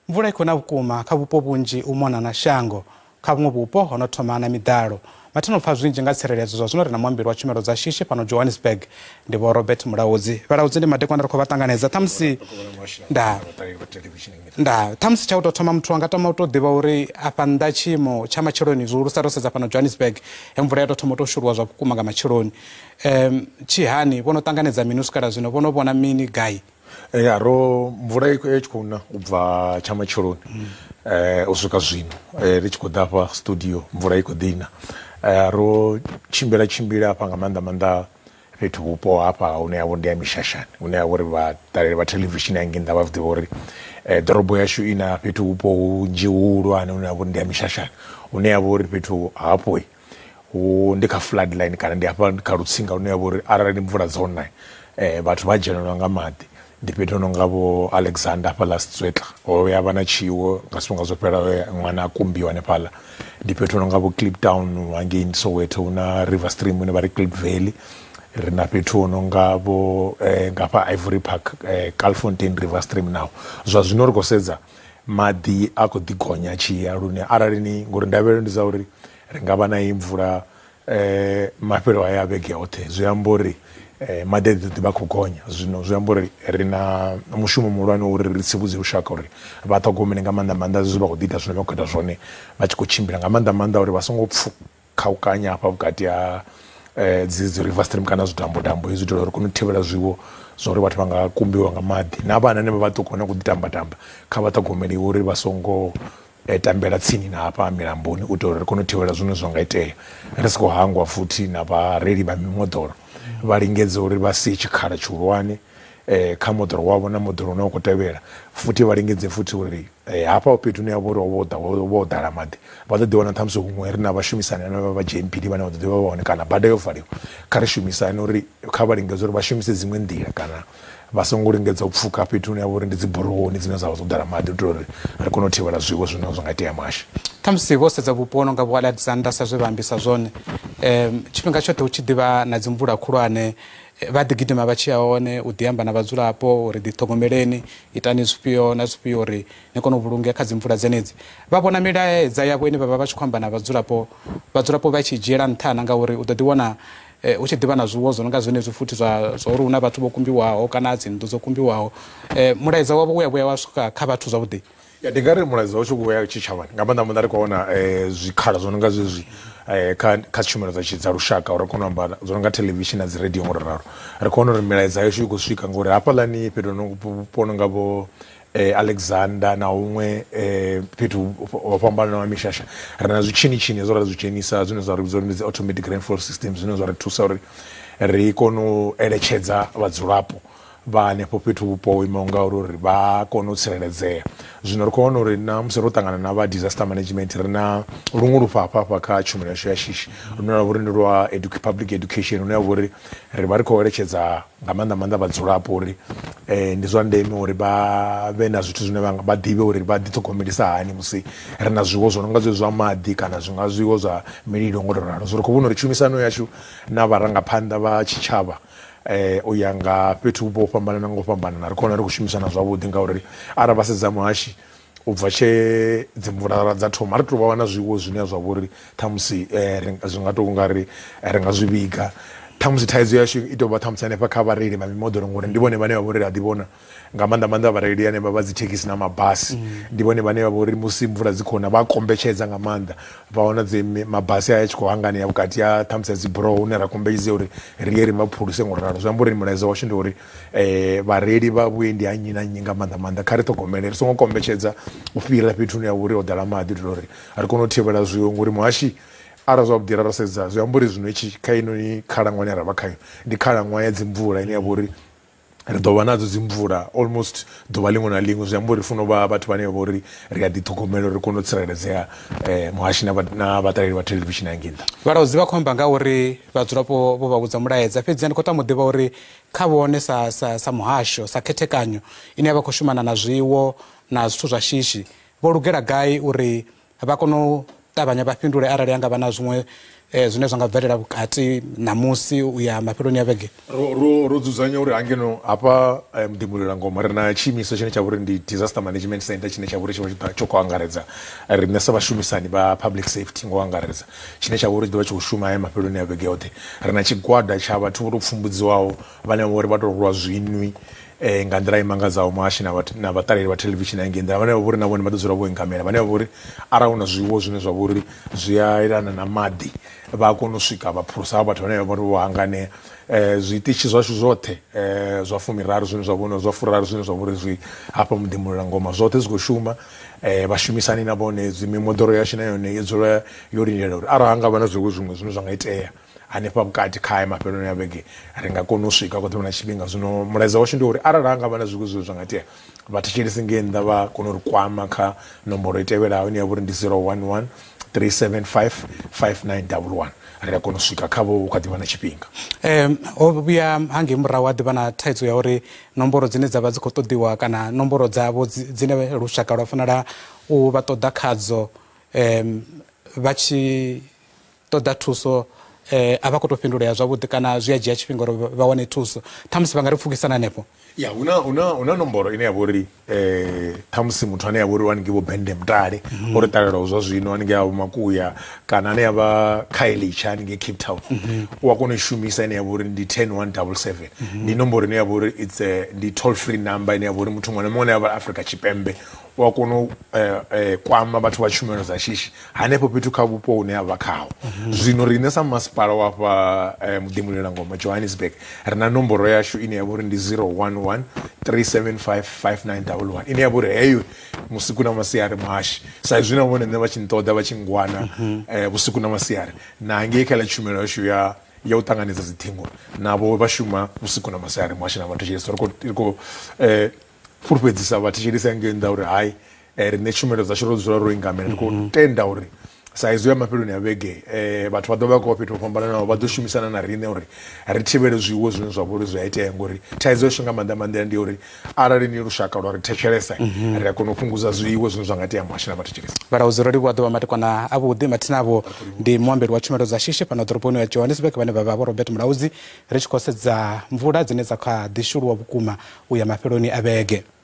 Mvula iko na vhukuma kha vhupo vhunzhi u mona na shango kha vhuṅwe vhupo ho no thoma na Midalo. Mathino pfa zwinzhi nga tsireledzo zwazwino ri na muambeli wa tshumelo dza shishi fhano Johannesburg ndi Vho-Robert Mulaudzi. Vhalaudzi ndi madekwana ri khou vha ṱanganedza ṱhamusi ṱhamusi tsha u tou thoma muthu anga tama u tou ḓivha uri afha nnḓa tshiimo tsha matsheloni zwihulusa ro sedza fhano Johannesburg mvula ya tou thoma u tou shuluwa zwa vhukuma nga matsheloni. Tshihani vho no ṱanganedza mini u swikela zwino vho no vhona mini gai? Ya ro mvula iko ya tshikona ubva cha matsheloni u swika zwino ri tshi khou ḓa hafha studio mvula iko ḓina ro tshimbila hafha nga maanḓa fhethu vhupo hafha hune ya vho ndi ya mishashani hune ya vho ri vhaṱaleli vha televishini hangi nnḓa vha zwi ḓivha uri ḓorobo yashu ina fhethu vhupo hunzhi huhulwane hune ya vho ndi ya mishashani hune ya vho uri fhethu hapo ndi kha flood line kana ndi hafha kha lutsinga hune ya vho uri arali mvula dzona vhathu vha dzhenelwa nga maḓi. Ndi fhethu no nga vho Alexander hafha last Zwetla ho ya vha na tshiwo nga zwifhinga zwo fhelaho ṅwana a kumbiwa hanefhaḽa. Ndi fhethu no nga vho Kliptown hangei Soweto huna river stream hune vha ri Klip Valley. Ri na fhethu no nga vho ngafha Ivory Park Calfontein river stream naho zwa zwino ri khou sedza maḓi a khou ḓi gonya tshiya lune arali ni ngori ndavhelelo ndi dza uri ri nga vha na iyi mvula mafhelo aya a vhege hoṱhe zwi amba uri maḓi ḓi vha khou gonya zwino zwi amba uri ri na mushumo muhulwane uri ri tsivhudze lushaka uri vha ṱhogomele nga maanḓa zwi vha khou ḓi ita zwine vha khou ita zwone vha tshi khou tshimbila nga maanḓa uri vha songo pfukhaukanya hafha vhukati ha dzi river stream kana zwidambo hezwi itela uri kone u thivhela zwiwo zwa uri vhathu vha nga kumbiwa nga maḓi na vhana hanevha vhaṱuku vhane khou ḓi tamba kha vha ṱhogomeliwe uri vha songo tambela tsini na hafha milamboni u itela uri ri kone u thivhela zwine zwa nga itea ri si khou hangwa futhi na vhareili vha mimoḓoro vha lingedze uri vha sie tshikhala tshihulwane kha moḓoro wavho na moḓoro une wa khou tevhela futhi vha lingedze futhi uri hafha fhethu hune ya vha uri wo ḓala maḓi vha ḓo ḓi wana ṱhamusi huṅwe ri na vhashumisani hanevha vha JMPD vhane vha ḓo ḓi vha hone kana bada yo valiwa kha ri shumisane uri kha vha lingedze uri vha shumise dziṅwe nḓila kana vha songo lingedza u pfuka fhethu hune ya vha uri ndi dzi borohoni dzine dza vha dzo ḓala maḓi u itela uri ri kone u thivhela zwiwo zwine zwa nga itea mashi. Ṱhamusi vho sedza vhupo no nga vho Alexander sa zwe vha ambisa zwone tshifhinga tshoṱhe hu tshi ḓivha na dzi mvula khulwane vha ḓi gidima vha tshi ya hone u ḓi amba na vhadzulapo uri ḓi ṱhogomeleni itani zwifhio na zwifhio uri ni kone u vhulungea kha dzi mvula dzenedzi. Vha vhona milaedza yavho ine vha vha tshi khou amba na vhadzulapo vha tshi dzhiela nṱha na ngauri u ḓo ḓi wana u tshi ḓivha na zwiwo zwo no nga zwenezwi futhi zwa uri hu na vhathu vho kumbiwaho kana dzi nnḓu dzo kumbiwaho mulaedza wavho u ya vhuya wa swika kha vhathu zwavhuḓi? Ya ndi nga ri mulaedza u tshi vhuya tshitshavhani nga maanḓa ri khou vhona zwikhala zwo no nga zwezwi kha tshumelo dza lushaka uri kone u amba zwo no nga televishini na dzi radio ngo raro ri khou vhona uri milaedza yashu i khou swika ngori hafhaḽani fhethu vhupo no nga vho Alexander na huṅwe fhethu ho fhambananaho mishasha ri na zwitshini zwo ra zwi dzhenisa zwine zwa ri vhidza uri ndi dzi automatic rainfall system zwine zwa ri thusa uri ri kone u eletshedza vhadzulapo vha hanefho fhethu vhupo ho imaho ngauri uri vha kone u tsireledzea. Zwino ri khou vhona uri na musi ro ṱangana na vha disaster management ri na luṅwe lufhafha kha tshumelo yashu ya shishi lune lwa vha uri ndi lwa public education hune ya vha uri ri vha ri khou eletshedza nga maanḓa vhadzulapo uri ndi zwa ndeme uri vha vhe na zwithu zwine vha ḓivhe uri vha ḓiṱhogomelisa hani musi ri na zwiwo zwo no nga zwa maḓi kana zwi nga zwiwo zwa mililo ngo ralo. So ri khou vhona uri tshumisano yashu na vharangaphanḓa vha tshitshavha u ya nga fhethu vhupo fhambanana ngo fhambanana ri khou vhona ri khou shumisana zwavhuḓi ngauri arali vha sedza muhashi u bva tshe dzi mvula dza thoma ri tou vha wana zwiwo zwine zwa vha uri ṱhamusi zwi nga tou nga ri nga zwi vhiga ṱhamusi thaidzo yashu i tou vha ṱhamusi hanefha kha vhareili vha mimoḓoro ngori ndi vhone vhane vha vha uri a ḓi vhona nga maanḓa vhareili hanevha vha dzi thekhisi na mabasi ndi vhone vhane vha vha uri musi mvula dzi khou na vha kombetshedza nga maanḓa vha wana mabasi a tshi khou hanganea vhukati ha ṱhamusi dzi buroho hune ra kombetshedza uri ri ye ri mapholise ngo ralo zwi amba uri mulaedza washu ndi uri vhareili vha vhuendi ha nnyi na nnyi nga maanḓa kha ri ṱhogomele ri songo kombetshedza u fhira fhethu hune ya vha uri ho ḓala maḓi itela uri ri kone u thivhela zwiwo ngori muhashi ara zwavhuḓi ra sedza zwi amba uri zwino kha inoni khalaṅwaha ine ra vha khayo ndi khalaṅwaha ya dzi mvula ine ya vha uri ri ḓo vha nadzo dzi mvula almost ḓuvha liṅwe na liṅwe zwi amba uri funa u vha vhathu vhane vha vha uri ri a ḓiṱhogomela uri ri kone u tsireledzea muhashi na vhaṱaleli vha televishini hangi nnḓa. Vhalaudzi vha khou amba nga uri vhadzulapo vho vha vhudza mulaedza fhedzi ndi khou tama u ḓivha uri kha vhone sa muhasho sa khethekanyo ine vha khou shumana na zwiwo na zwithu zwa shishi vho lugela gai uri vha kone u ṱavhanya vha fhindule arali anga vha na zwiṅwe zwine zwa nga bvelela vhukati na musi uya mafheloni a vhege ro dzudzanya uri hangeno hapa mudimulila ngoma ri na tshiimiso tshine tsha vhori ndi disaster management center tshine tsha vhori tsho khou angaredza riṋe sa vhashumisani vha public safety ngo angaredza tshine tsha vhori ḓovha tshi khou shuma haya mafheloni a vhege yoṱhe ri na tshigwada tsha vhathu vho to pfumbudziwaho vhane vha vhori vha to rwa zwinwi nga nḓila i mangadzaho muhashi na vhaṱaleli vha television hangei nḓila vhane vha vhori na vhone vha ḓo dzula vho engamela vhane vha vhori arali hu na zwiwo zwine zwa vhori zwi a elana na maḓi vha a kona u swika vha phulusa vhathu vhane vha vhori vho hanganea zwiṱitshi zwashu zwoṱhe zwa 13 zwine zwa vhona zwa 14 zwine zwa vhori zwi hafha mudimulila ngoma zwoṱhe zwi khou shuma vhashumisani na vhone mimoḓoro yashu na yone i dzula yo lindela uri arali hanga vha na zwiwo zwiṅwe zwine zwa nga itea hanefha vhukati kha mafheloni a vhege ri nga kona u swika kwa ḓuvha na tshifhinga zwino mulaedza washu ndi uri arali hanga vha na zwiwo zwa nga itea vhathetshelesi ngei nnḓa vha kona uri kwama kha nomboro i tevhelaho ine ya vhori ndi 011 375 5911 ri a kona u swika khavho kha ḓivha na tshifhinga ho vhuya hangei murahu ha ḓivha na thaidzo ya uri nomboro dzine dza vha dzi khou ṱoḓiwa kana nomboro dzavho dzine lushaka lwa fanela u vha ṱoḓa khadzo vha tshi ṱoḓa thuso a vha khou tou fhindulea zwavhuḓi kana zwi a dzhia tshifhinga uri vha wane thuso ṱhamusi vha nga ri pfukisana hanefho ya huna nomboro ine ya vhori ṱhamusi muthu ane ya vhori waningei vho bende mutale o ri ṱalelaho zwa zwino waningei avho makuya kana ane ya vha khayelitsha haningei cape town u a kona u i shumisa ine ya vhori ndi 10177 ndi nomboro ine ya vhori ndi toll free number ine ya vhori muthu muṅwe na muṅwe ane ya vha Afrika Tshipembe u a kona u kwama vhathu vha tshumelo dza shishi hanefho fhethu kha vhupo hune a vha khaho zwino riṋe sa masipala wa fha mudimulila ngoma Johannesburg ri na nomboro yashu ine ya vhori ndi 011 375 5911 ine ya vhori heyo vhusiku na masiari muhashi sa izwi na vhone nṋe vha tshi nṱoḓa vha tshi ngwana vhusiku na masiari na hangei kha ḽa tshumelo yashu ya u ṱanganedza dziṱhingo navho vha shuma vhusiku na masiari muhashi na vhathetshelesi ri khou fulufhedzisa vhathetshelesi hangei nnḓa uri hayi riṋe tshumelo dzashu ro dzula ro engamela ri khou tenda uri sa izwi ya mafheloni a vhege vhathu vha ḓo vha khou fhethu ho fhambananaho vha ḓo shumisana na riṋe uri ri thivhele zwiwo zwine zwa vhori zwi a itea ngori thaidzo yashu nga maanḓa ndi uri arali ni lushaka lwa ri thetshelesa ri a kona u fhungudza zwiwo zwine zwa nga itea muhashi na vhathetshelesi vhalauzi ro livhuwa ḓuvha matekwana avhuḓi mathina avho ndi muambeli wa tshumelo dza shishi fhano ḓoroboni ya Johannesburg vhane vha vha Vho-Robert Mulaudzi ri tshi khou sedza mvula dzine dza kha ḓi shuluwa vhukuma u ya mafheloni a vhege